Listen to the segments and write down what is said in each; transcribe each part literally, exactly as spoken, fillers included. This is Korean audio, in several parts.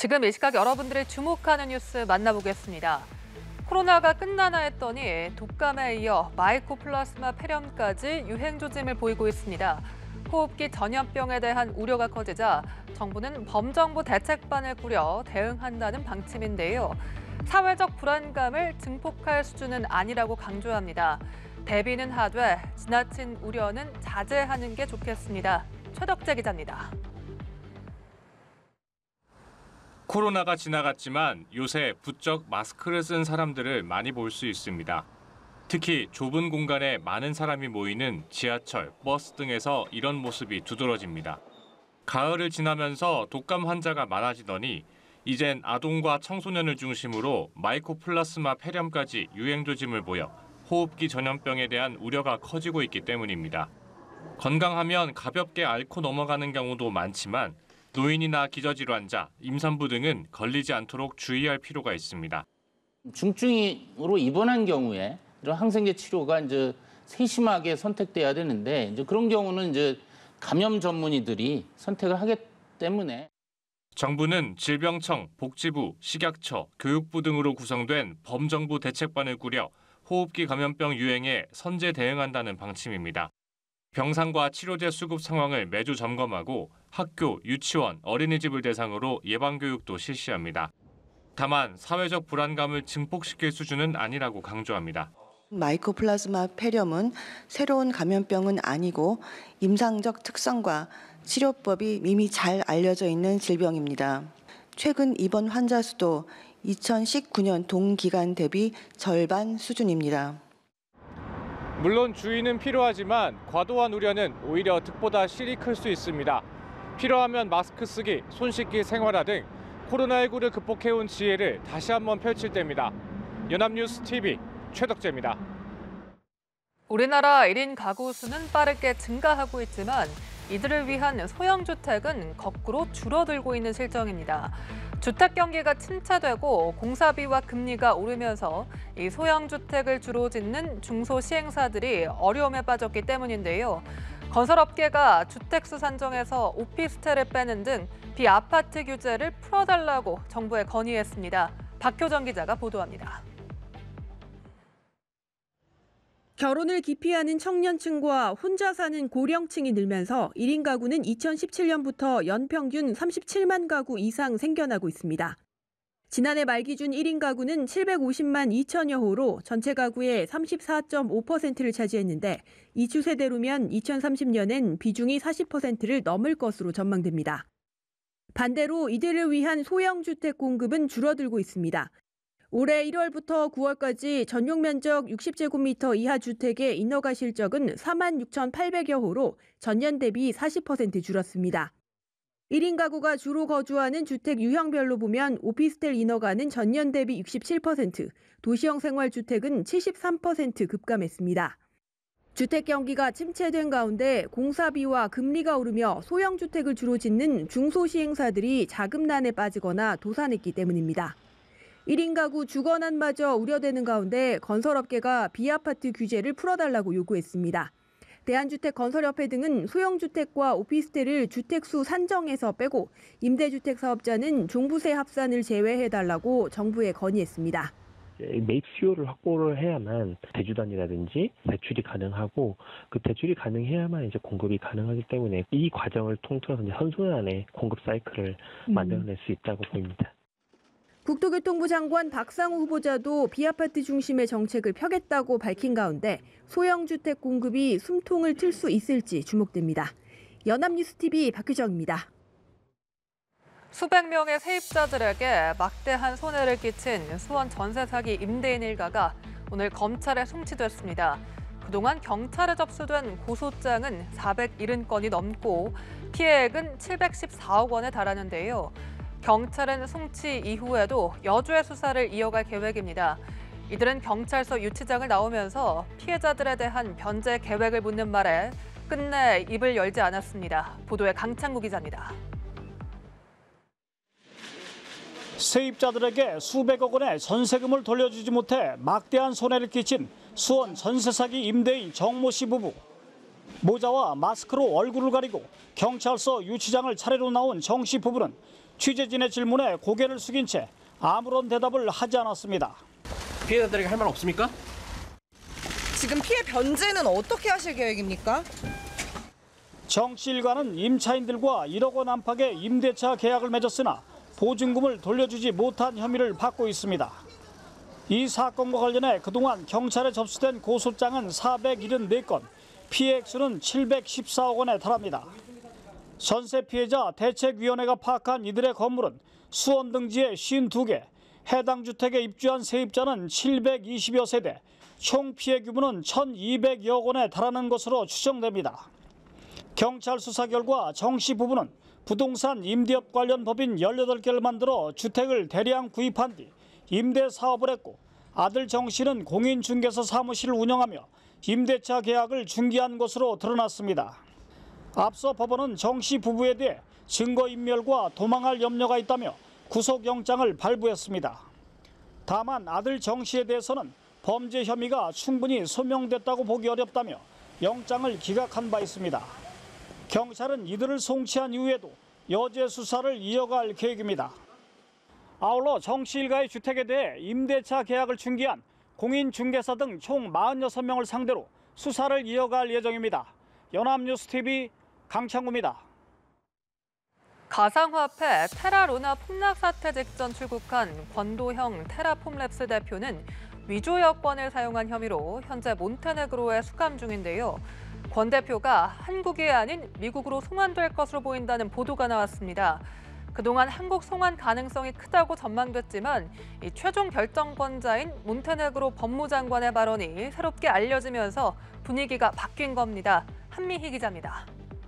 지금 이 시각 여러분들이 주목하는 뉴스 만나보겠습니다. 코로나가 끝나나 했더니 독감에 이어 마이코플라스마 폐렴까지 유행 조짐을 보이고 있습니다. 호흡기 전염병에 대한 우려가 커지자 정부는 범정부 대책반을 꾸려 대응한다는 방침인데요. 사회적 불안감을 증폭할 수준은 아니라고 강조합니다. 대비는 하되 지나친 우려는 자제하는 게 좋겠습니다. 최덕재 기자입니다. 코로나가 지나갔지만 요새 부쩍 마스크를 쓴 사람들을 많이 볼 수 있습니다. 특히 좁은 공간에 많은 사람이 모이는 지하철, 버스 등에서 이런 모습이 두드러집니다. 가을을 지나면서 독감 환자가 많아지더니 이젠 아동과 청소년을 중심으로 마이코플라스마 폐렴까지 유행 조짐을 보여 호흡기 전염병에 대한 우려가 커지고 있기 때문입니다. 건강하면 가볍게 앓고 넘어가는 경우도 많지만 노인이나 기저질환자, 임산부 등은 걸리지 않도록 주의할 필요가 있습니다. 중증으로 입원한 경우에 이런 항생제 치료가 이제 세심하게 선택돼야 되는데 이제 그런 경우는 이제 감염 전문의들이 선택을 하기 때문에 정부는 질병청, 복지부, 식약처, 교육부 등으로 구성된 범정부 대책반을 꾸려 호흡기 감염병 유행에 선제 대응한다는 방침입니다. 병상과 치료제 수급 상황을 매주 점검하고 학교, 유치원, 어린이집을 대상으로 예방교육도 실시합니다. 다만 사회적 불안감을 증폭시킬 수준은 아니라고 강조합니다. 마이코플라스마 폐렴은 새로운 감염병은 아니고 임상적 특성과 치료법이 이미 잘 알려져 있는 질병입니다. 최근 입원 환자 수도 이천십구 년 동기간 대비 절반 수준입니다. 물론 주의는 필요하지만 과도한 우려는 오히려 득보다 실이 클 수 있습니다. 필요하면 마스크 쓰기, 손 씻기 생활화 등 코로나십구를 극복해온 지혜를 다시 한번 펼칠 때입니다. 연합뉴스 티비 최덕재입니다. 우리나라 일 인 가구 수는 빠르게 증가하고 있지만 이들을 위한 소형주택은 거꾸로 줄어들고 있는 실정입니다. 주택 경기가 침체되고 공사비와 금리가 오르면서 이 소형주택을 주로 짓는 중소시행사들이 어려움에 빠졌기 때문인데요. 건설업계가 주택수 산정에서 오피스텔을 빼는 등 비아파트 규제를 풀어달라고 정부에 건의했습니다. 박효정 기자가 보도합니다. 결혼을 기피하는 청년층과 혼자 사는 고령층이 늘면서 일 인 가구는 이천십칠 년부터 연평균 삼십칠만 가구 이상 생겨나고 있습니다. 지난해 말 기준 일 인 가구는 칠백오십만 이천여 호로 전체 가구의 삼십사 점 오 퍼센트를 차지했는데 이 추세대로면 이천삼십 년엔 비중이 사십 퍼센트를 넘을 것으로 전망됩니다. 반대로 이들을 위한 소형주택 공급은 줄어들고 있습니다. 올해 일월부터 구월까지 전용 면적 육십 제곱미터 이하 주택의 인허가 실적은 사만 육천팔백여 호로 전년 대비 사십 퍼센트 줄었습니다. 일 인 가구가 주로 거주하는 주택 유형별로 보면 오피스텔 인허가는 전년 대비 육십칠 퍼센트, 도시형 생활주택은 칠십삼 퍼센트 급감했습니다. 주택 경기가 침체된 가운데 공사비와 금리가 오르며 소형주택을 주로 짓는 중소시행사들이 자금난에 빠지거나 도산했기 때문입니다. 일 인 가구 주거난마저 우려되는 가운데 건설업계가 비아파트 규제를 풀어달라고 요구했습니다. 대한주택건설협회 등은 소형주택과 오피스텔을 주택수 산정에서 빼고 임대주택 사업자는 종부세 합산을 제외해달라고 정부에 건의했습니다. 매입 수요를 확보를 해야만 대주단이라든지 대출이 가능하고 그 대출이 가능해야만 이제 공급이 가능하기 때문에 이 과정을 통틀어서 이제 선순환의 공급 사이클을 음. 만들어낼 수 있다고 보입니다. 국토교통부 장관 박상우 후보자도 비아파트 중심의 정책을 펴겠다고 밝힌 가운데 소형주택 공급이 숨통을 틀 수 있을지 주목됩니다. 연합뉴스티비 박효정입니다. 수백 명의 세입자들에게 막대한 손해를 끼친 수원 전세 사기 임대인 일가가 오늘 검찰에 송치됐습니다. 그동안 경찰에 접수된 고소장은 사백칠십 건이 넘고 피해액은 칠백십사억 원에 달하는데요. 경찰은 송치 이후에도 여주의 수사를 이어갈 계획입니다. 이들은 경찰서 유치장을 나오면서 피해자들에 대한 변제 계획을 묻는 말에 끝내 입을 열지 않았습니다. 보도에 강창구 기자입니다. 세입자들에게 수백억 원의 전세금을 돌려주지 못해 막대한 손해를 끼친 수원 전세 사기 임대인 정모 씨 부부. 모자와 마스크로 얼굴을 가리고 경찰서 유치장을 차례로 나온 정 씨 부부는 취재진의 질문에 고개를 숙인 채 아무런 대답을 하지 않았습니다. 피해자들에게 할 말 없습니까? 지금 피해 변제는 어떻게 하실 계획입니까? 정 씨 일가는 임차인들과 일억 원 안팎의 임대차 계약을 맺었으나 보증금을 돌려주지 못한 혐의를 받고 있습니다. 이 사건과 관련해 그동안 경찰에 접수된 고소장은 사백칠십사 건, 피해 액수는 칠백십사억 원에 달합니다. 전세 피해자 대책위원회가 파악한 이들의 건물은 수원 등지에 오십이 개, 해당 주택에 입주한 세입자는 칠백이십여 세대, 총 피해 규모는 천이백여억 원에 달하는 것으로 추정됩니다. 경찰 수사 결과 정 씨 부부는 부동산 임대업 관련 법인 열여덟 개를 만들어 주택을 대량 구입한 뒤 임대 사업을 했고, 아들 정 씨는 공인중개사 사무실을 운영하며 임대차 계약을 중개한 것으로 드러났습니다. 앞서 법원은 정 씨 부부에 대해 증거인멸과 도망할 염려가 있다며 구속영장을 발부했습니다. 다만 아들 정 씨에 대해서는 범죄 혐의가 충분히 소명됐다고 보기 어렵다며 영장을 기각한 바 있습니다. 경찰은 이들을 송치한 이후에도 여죄 수사를 이어갈 계획입니다. 아울러 정 씨 일가의 주택에 대해 임대차 계약을 중개한 공인중개사 등 총 사십육 명을 상대로 수사를 이어갈 예정입니다. 연합뉴스티비 강창구입니다. 가상화폐 테라루나 폭락 사태 직전 출국한 권도형 테라폼랩스 대표는 위조 여권을 사용한 혐의로 현재 몬테네그로에 수감 중인데요. 권 대표가 한국이 아닌 미국으로 송환될 것으로 보인다는 보도가 나왔습니다. 그동안 한국 송환 가능성이 크다고 전망됐지만 이 최종 결정권자인 몬테네그로 법무장관의 발언이 새롭게 알려지면서 분위기가 바뀐 겁니다. 한미희 기자입니다.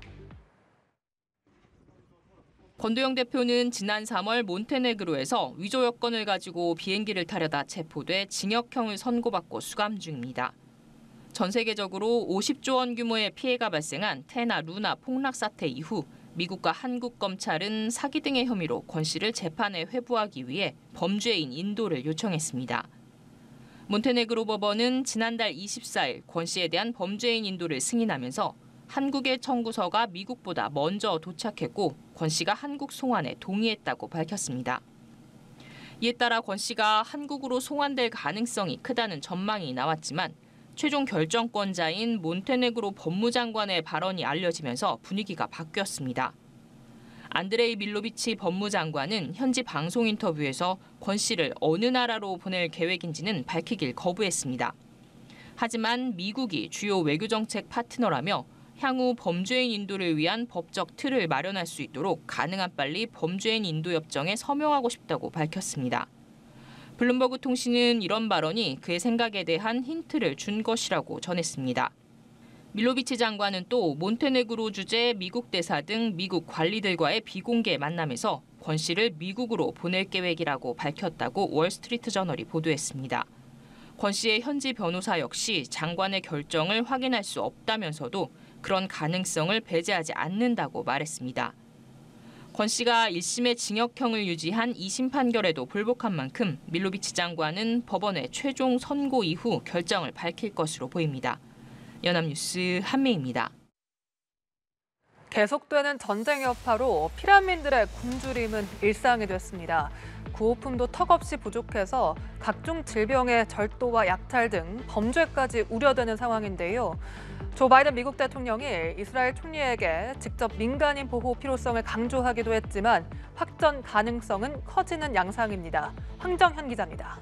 권도영 대표는 지난 삼월 몬테네그로에서 위조 여권을 가지고 비행기를 타려다 체포돼 징역형을 선고받고 수감 중입니다. 전 세계적으로 오십조 원 규모의 피해가 발생한 테나 루나 폭락 사태 이후 미국과 한국 검찰은 사기 등의 혐의로 권 씨를 재판에 회부하기 위해 범죄인 인도를 요청했습니다. 몬테네그로 법원은 지난달 이십사일 권 씨에 대한 범죄인 인도를 승인하면서 한국의 청구서가 미국보다 먼저 도착했고 권 씨가 한국 송환에 동의했다고 밝혔습니다. 이에 따라 권 씨가 한국으로 송환될 가능성이 크다는 전망이 나왔지만 최종 결정권자인 몬테네그로 법무장관의 발언이 알려지면서 분위기가 바뀌었습니다. 안드레이 밀로비치 법무장관은 현지 방송 인터뷰에서 권 씨를 어느 나라로 보낼 계획인지는 밝히길 거부했습니다. 하지만 미국이 주요 외교정책 파트너라며 향후 범죄인 인도를 위한 법적 틀을 마련할 수 있도록 가능한 빨리 범죄인 인도 협정에 서명하고 싶다고 밝혔습니다. 블룸버그 통신은 이런 발언이 그의 생각에 대한 힌트를 준 것이라고 전했습니다. 밀로비치 장관은 또 몬테네그로 주재 미국 대사 등 미국 관리들과의 비공개 만남에서 권 씨를 미국으로 보낼 계획이라고 밝혔다고 월스트리트 저널이 보도했습니다. 권 씨의 현지 변호사 역시 장관의 결정을 확인할 수 없다면서도 그런 가능성을 배제하지 않는다고 말했습니다. 권 씨가 일 심의 징역형을 유지한 이 심 판결에도 불복한 만큼 밀로비치 장관은 법원의 최종 선고 이후 결정을 밝힐 것으로 보입니다. 연합뉴스 한미희입니다. 계속되는 전쟁 여파로 피난민들의 굶주림은 일상이 됐습니다. 구호품도 턱없이 부족해서 각종 질병의 절도와 약탈 등 범죄까지 우려되는 상황인데요. 조 바이든 미국 대통령이 이스라엘 총리에게 직접 민간인 보호 필요성을 강조하기도 했지만 확전 가능성은 커지는 양상입니다. 황정현 기자입니다.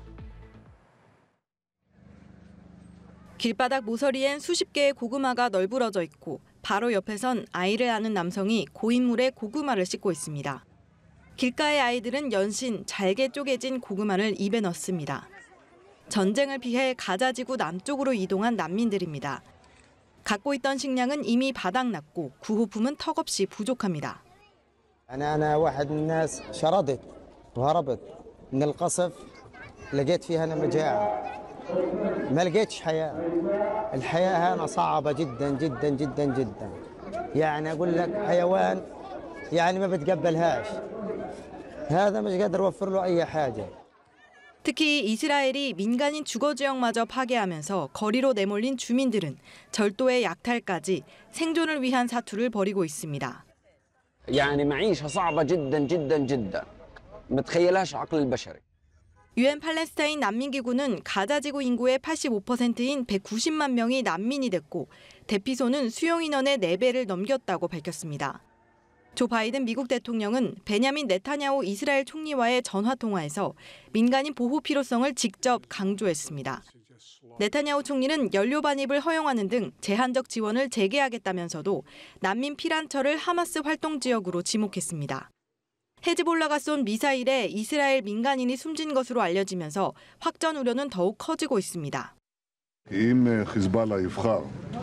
길바닥 모서리엔 수십 개의 고구마가 널브러져 있고 바로 옆에선 아이를 안은 남성이 고인물에 고구마를 씻고 있습니다. 길가의 아이들은 연신 잘게 쪼개진 고구마를 입에 넣습니다. 전쟁을 피해 가자지구 남쪽으로 이동한 난민들입니다. 갖고 있던 식량은 이미 바닥났고 구호품은 턱없이 부족합니다. أنا أنا واحد من الناس شردت وهربت من القصف لقيت فيها أنا مجاعة ما لقيتش حياة الحياة هنا صعبة جدا جدا جدا جدا يعني أقول لك حيوان يعني ما بتقبلهاش هذا مش قادر أوفر له أي حاجة. 특히 이스라엘이 민간인 주거 지역마저 파괴하면서 거리로 내몰린 주민들은 절도의 약탈까지 생존을 위한 사투를 벌이고 있습니다. يعني معيشة صعبة جدا جدا جدا ما تخيلهاش عقل البشري. 유엔 팔레스타인 난민기구는 가자지구 인구의 팔십오 퍼센트인 백구십만 명이 난민이 됐고 대피소는 수용 인원의 네 배를 넘겼다고 밝혔습니다. 조 바이든 미국 대통령은 베냐민 네타냐후 이스라엘 총리와의 전화 통화에서 민간인 보호 필요성을 직접 강조했습니다. 네타냐후 총리는 연료 반입을 허용하는 등 제한적 지원을 재개하겠다면서도 난민 피란처를 하마스 활동 지역으로 지목했습니다. 헤즈볼라가 쏜 미사일에 이스라엘 민간인이 숨진 것으로 알려지면서 확전 우려는 더욱 커지고 있습니다. אם חיזבאללה יבחר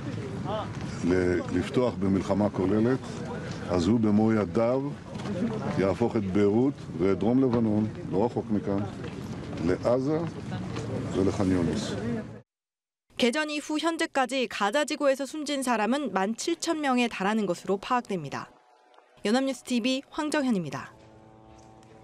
לפתוח במלחמה כוללת, אז הוא במו ידיו יהפוך את ביירות ואת דרום לבנון, לא רחוק מכאן, לעזה ולח'אן יונס. 개전 이후 현재까지 가자지구에서 숨진 사람은 만 칠천 명에 달하는 것으로 파악됩니다. 연합뉴스 티비 황정현입니다.